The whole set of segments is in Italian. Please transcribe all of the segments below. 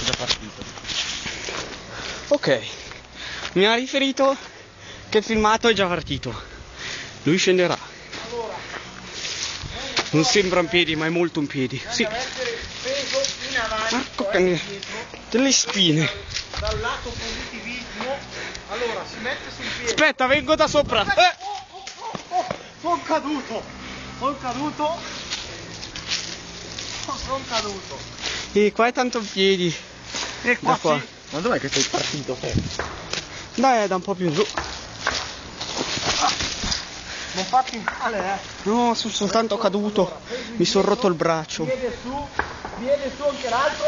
già partito. Ok, mi ha riferito che il filmato è già partito. Lui scenderà. Non sembra in piedi, ma è molto in piedi. Sì. Marco cane, delle spine. Dal lato positivismo, allora si mette sul piede. Aspetta, vengo da sopra. Sono caduto. E qua è tanto in piedi. E Da qua. sì. Ma dov'è che sei partito te? Dai, da un po' più in giù. Non fatti male, eh. No, sono soltanto caduto. Mi sono rotto il braccio. Viene su anche l'altro.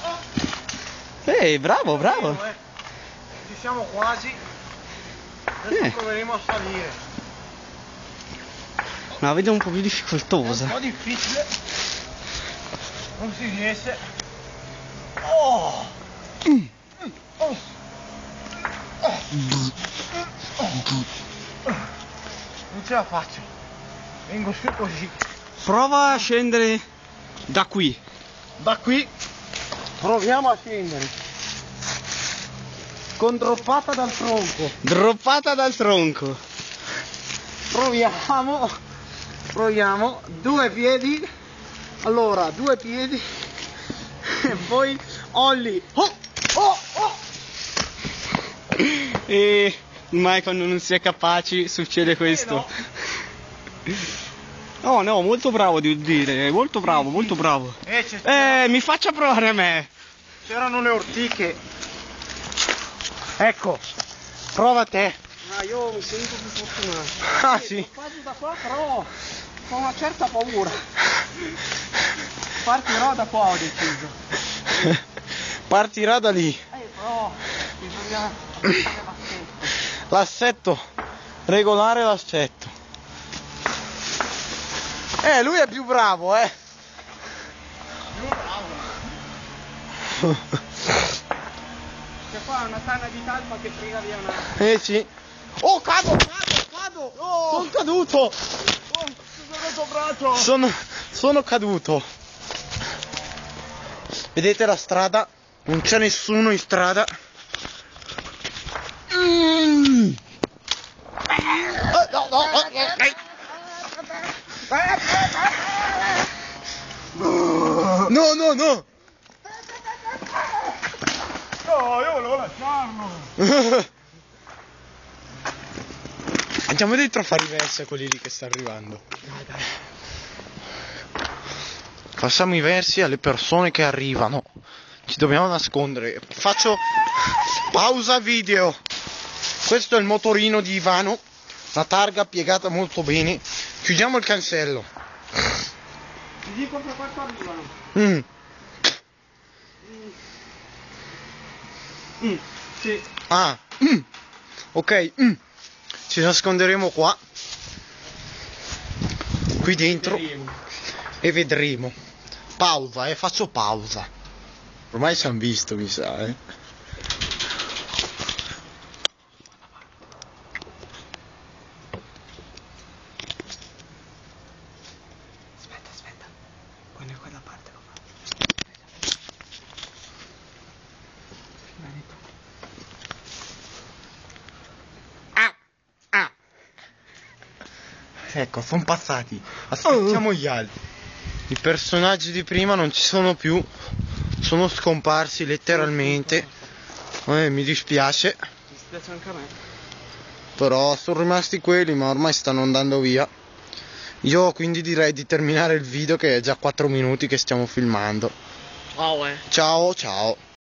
Bravo. Ci siamo quasi. Adesso proveremo a salire. Ma la vedo un po' più È un difficoltosa. po' difficile. Non si riesce. Non ce la faccio. Vengo su così. Prova a scendere da qui. Da qui proviamo a scendere. Con droppata dal tronco. Droppata dal tronco. Proviamo. Due piedi. Allora, due piedi. E poi ollie. E mai quando non si è capaci succede questo. No, molto bravo di dire, molto bravo. Mi faccia provare a me. C'erano le ortiche. Ecco, prova te. Ah, io mi sento più fortunato. Ah sì. Quasi da qua, però ho una certa paura. Partirò da qua, ho deciso. Partirà da lì. Però bisogna L'assetto. Regolare l'assetto. Lui è più bravo, C'è qua una tana di talpa che frega via una. Sì. Oh, cado! Oh! Sono caduto! Braccio! Sono caduto. Vedete la strada? Non c'è nessuno in strada. No! No, io volevo lasciarlo. Andiamo dentro a fare i versi a quelli lì che sta arrivando. Dai. Facciamo i versi alle persone che arrivano. Ci dobbiamo nascondere. Faccio pausa video. Questo è il motorino di Ivano. La targa piegata molto bene. Chiudiamo il cancello. Ti dico fra quanto arrivano. Sì. Ok. Ci nasconderemo qua. Qui dentro. E vedremo. Pausa, faccio pausa. Ormai ci hanno visto, mi sa, Aspetta. Quando è quella parte lo fa. Ecco, sono passati. Aspettiamo gli altri. I personaggi di prima non ci sono più. Sono scomparsi letteralmente. Mi dispiace. Mi dispiace anche a me. Però sono rimasti quelli, ma ormai stanno andando via. Io quindi direi di terminare il video, che è già 4 minuti che stiamo filmando. Wow, Ciao.